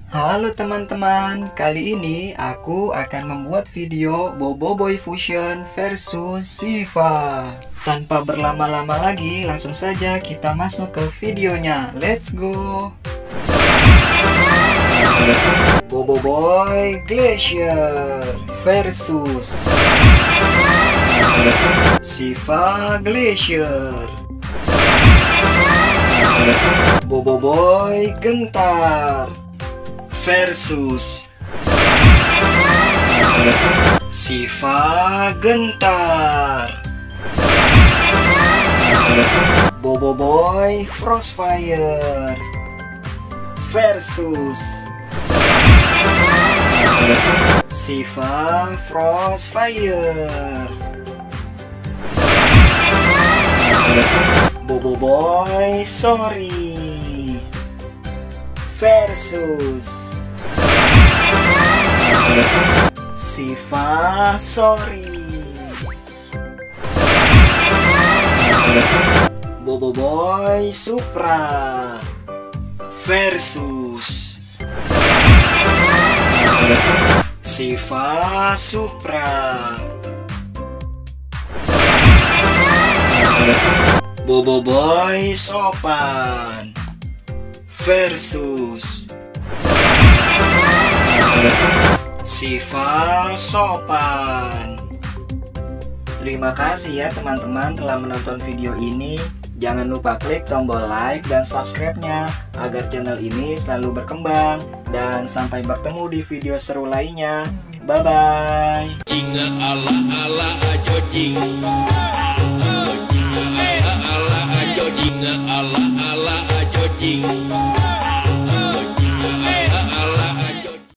Halo teman-teman, kali ini aku akan membuat video Boboiboy Fusion versus Shiva. Tanpa berlama-lama lagi, langsung saja kita masuk ke videonya. Let's go! Boboiboy Glacier versus Shiva Glacier. Boboiboy Gentar versus Shiva Gentar. Boboiboy Frostfire versus Shiva Frostfire. Boboiboy Sorry versus Shiva Sorry. Boboiboy Supra versus Shiva Supra. Boboiboy Sopan versus Shiva Sopan. Terima kasih ya teman-teman telah menonton video ini. Jangan lupa klik tombol like dan subscribe-nya agar channel ini selalu berkembang. Dan sampai bertemu di video seru lainnya. Bye-bye. Ala ala ajo jing